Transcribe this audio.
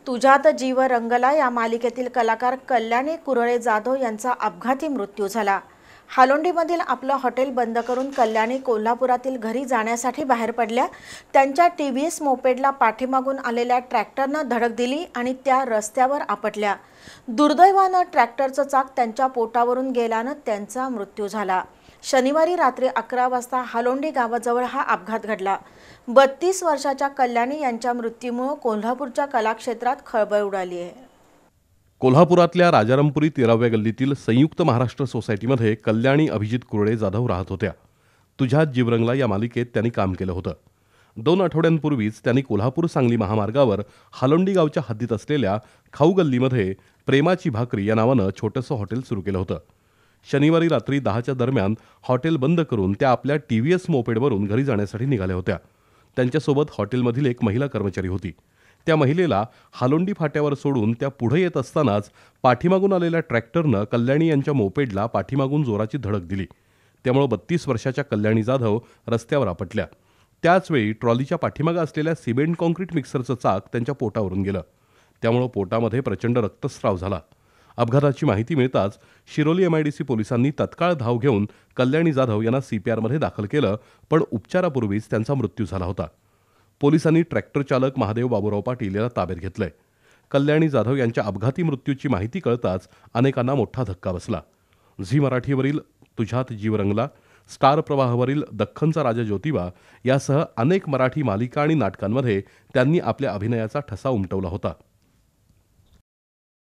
तुझ्यात जीव रंगला या मालिकेतील कलाकार कल्याणी कुरळे जाधव यांचा अपघाती मृत्यू झाला। हालोंडीमधील आपलं हॉटेल बंद करून कल्याणी कोल्हापुरातील घरी जाण्यासाठी बाहेर पडल्या। त्यांच्या टीव्हीएस मोपेडला पाठीमागून आलेल्या ट्रॅक्टरनं धडक दिली आणि त्या रस्त्यावर आपटल्या। दुर्दैवानं ट्रॅक्टरचं चाक त्यांच्या पोटावरून गेल्यानं त्यांचा मृत्यू झाला। शनिवारी रात्री 11 वाजता हालोंडी गावाजवळ हा अपघात घडला। 32 वर्षाच्या कल्याणी यांच्या मृत्यूमुळे कोल्हापूरच्या कलाक्षेत्रात खळबळ उडाली आहे। कोल्हापुरातल्या राजारामपुरी 13व्या गल्लीतील संयुक्त महाराष्ट्र सोसायटीमध्ये कल्याणी अभिजित कुरळे जाधव राहत होत्या। तुझ्यात जीव रंगला या मालिकेत त्यांनी काम केलं होतं। 2 आठवड्यांपूर्वीच त्यांनी कोल्हापूर सांगली महामार्गावर हालोंडी गावच्या हद्दीत असलेल्या खाऊ गल्लीमध्ये प्रेमाची भाकरी या नावानं छोटंसं हॉटेल सुरू केलं होतं। शनिवारी रात्री 10च्या दरम्यान हॉटेल बंद करून त्या आपल्या टीव्हीएस मोपेडवरून घरी जाण्यासाठी निघाल्या होत्या। त्यांच्यासोबत हॉटेलमधील एक महिला कर्मचारी होती। त्या महिलेला हालोंडी फाट्यावर सोडून त्या पुढे येत असतानाच पाठीमागून आलेल्या ट्रॅक्टरनं कल्याणी यांच्या मोपेडला पाठीमागून जोराची धडक दिली। त्यामुळे 32 वर्षाच्या कल्याणी जाधव रस्त्यावर आपटल्या। त्याचवेळी ट्रॉलीच्या पाठीमागे असलेल्या सिमेंट कॉन्क्रीट मिक्सरचं चाक त्यांच्या पोटावरून गेलं। त्यामुळे पोटामध्ये प्रचंड रक्तस्राव झाला। अपघाताची माहिती मिळताच शिरोली MIDC पोलिसांनी तत्काळ धाव घेऊन कल्याणी जाधव यांना CPRमध्ये दाखल केलं, पण उपचारापूर्वीच त्यांचा मृत्यू झाला होता। पोलिसांनी ट्रॅक्टर चालक महादेव बाबूराव पाटील याला ताब्यात घेतलंय। कल्याणी जाधव यांच्या अपघाती मृत्यूची माहिती कळताच अनेकांना मोठा धक्का बसला। झी मराठीवरील तुझ्यात जीव रंगला, स्टार प्रवाहवरील दख्खनचा राजा ज्योतिबा यासह अनेक मराठी मालिका आणि नाटकांमध्ये त्यांनी आपल्या अभिनयाचा ठसा उमटवला होता।